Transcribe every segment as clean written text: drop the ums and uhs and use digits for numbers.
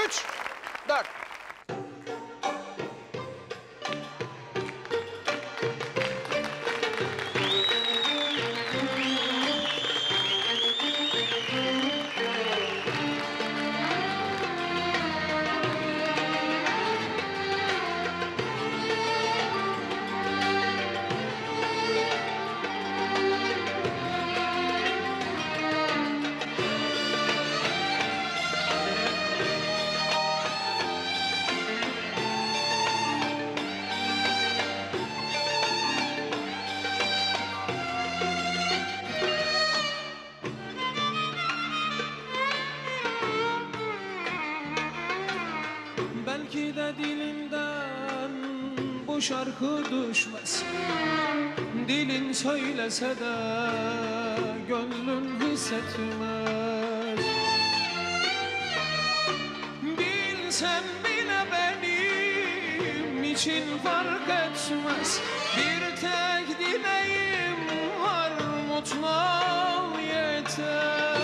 3, 4. Belki de dilinden bu şarkı düşmez. Dilin söylese de gönlün hissetmez. Bilsen bile benim için fark etmez. Bir tek dileğim var, mutlu ol yeter.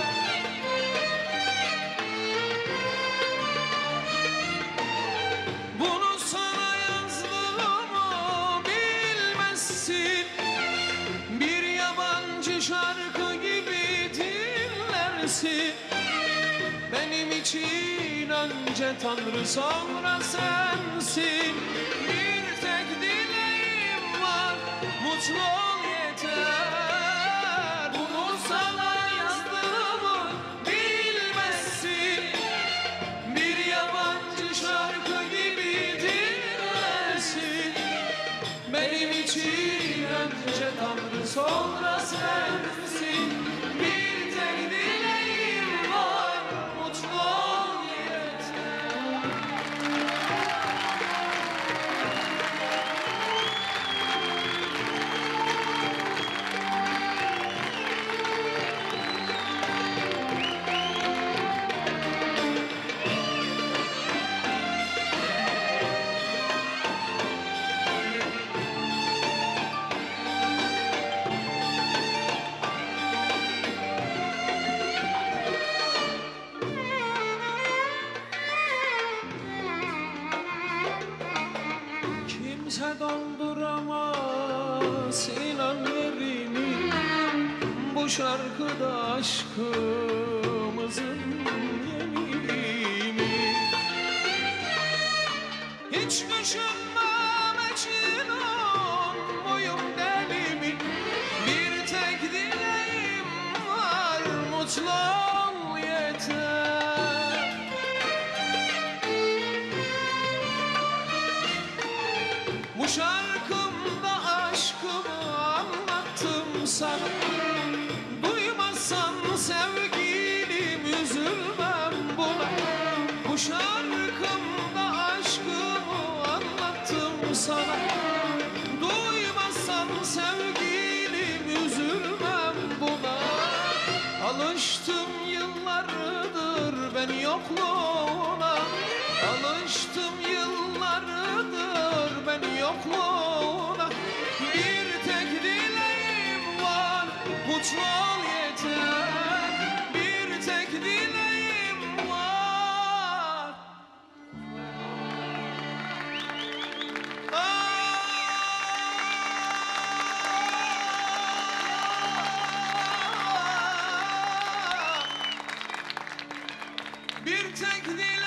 Şarkı gibi dinlersin. Benim için önce Tanrı sonra sensin. Bir tek dileğim var, mutlu ol yeter. Bunu sana yazdığımı bilmezsin. Bir yabancı şarkı gibi dinlersin. Benim için önce Tanrı sonra sensin. Bir tek dileğim var, mutlu ol yeter. Kimse donduramaz inanlarını. Bu şarkıda aşkımızın yemini. Hiç düşünmem Mecnun boyum deli mi? Bir tek dileğim var, mutlu ol yeter. Bu şarkımda aşkımı anlattım sana. Duymazsan sevgilim üzülmem buna. Bu şarkımda aşkımı anlattım sana. Duymazsan sevgilim üzülmem buna. Alıştım yıllardır ben yokluğuna. Alıştım yıllardır ben yokluğuna. Bir tek dileğim var, mutlu ol yeter. Bir tek dileğim var. Bir tek dileğim